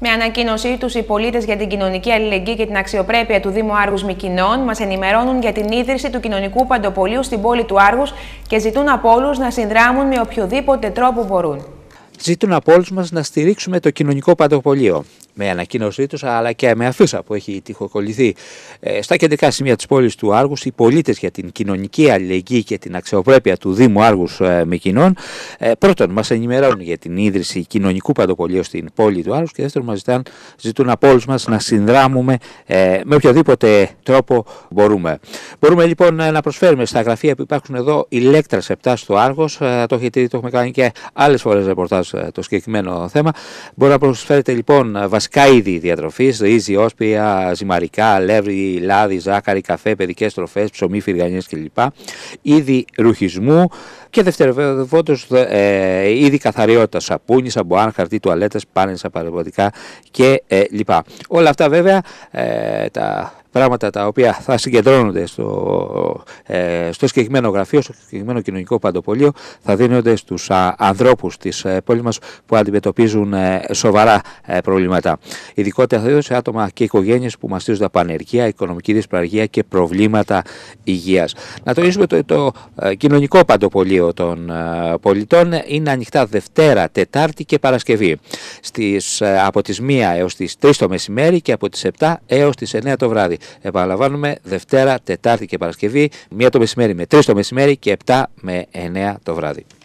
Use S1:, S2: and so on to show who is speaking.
S1: Με ανακοίνωσή τους, οι πολίτες για την κοινωνική αλληλεγγύη και την αξιοπρέπεια του Δήμου Άργους Μυκηνών μας ενημερώνουν για την ίδρυση του κοινωνικού παντοπολίου στην πόλη του Άργους και ζητούν από όλους να συνδράμουν με οποιοδήποτε τρόπο μπορούν.
S2: Ζητούν από όλους μας να στηρίξουμε το κοινωνικό παντοπολείο. Με ανακοίνωσή τους, αλλά και με αφίσα που έχει τοιχοκολληθεί στα κεντρικά σημεία της πόλης του Άργους, οι πολίτες για την κοινωνική αλληλεγγύη και την αξιοπρέπεια του Δήμου Άργους Μυκηνών πρώτον μας ενημερώνουν για την ίδρυση κοινωνικού παντοπολίου στην πόλη του Άργους και δεύτερον μας ζητούν από όλους μας να συνδράμουμε με οποιοδήποτε τρόπο μπορούμε. Μπορούμε λοιπόν να προσφέρουμε στα γραφεία που υπάρχουν εδώ, Ηλέκτρας 7 στο Άργος, το έχουμε κάνει και άλλες φορές ρεπορτάζ το συγκεκριμένο θέμα. Μπορεί να προσφέρετε λοιπόν βασικά είδη διατροφής, ρύζι, όσπρια, ζυμαρικά, αλεύρι, λάδι, ζάχαρη, καφέ, παιδικές τροφές, ψωμί, φυργανιές κλπ. Είδη ρουχισμού και δευτερευόντως είδη καθαριότητας, σαπούνι, σαμπουάν, χαρτί τουαλέτας, πάνες, απαρεμβατικά κλπ. Όλα αυτά βέβαια τα πράγματα τα οποία θα συγκεντρώνονται στο συγκεκριμένο γραφείο, στο συγκεκριμένο κοινωνικό παντοπολείο, θα δίνονται στους ανθρώπους της πόλης μας που αντιμετωπίζουν σοβαρά προβλήματα. Ειδικότερα σε άτομα και οικογένειες που μαστίζονται από ανεργία, οικονομική δυσπραγία και προβλήματα υγείας. Να τονίσουμε το κοινωνικό παντοπολείο των πολιτών είναι ανοιχτά Δευτέρα, Τετάρτη και Παρασκευή από τις 1 έως τις 3 το μεσημέρι και από τις 7 έως τις 9 το βράδυ. Επαναλαμβάνουμε, Δευτέρα, Τετάρτη και Παρασκευή, 1 το μεσημέρι με 3 το μεσημέρι και 7 με 9 το βράδυ.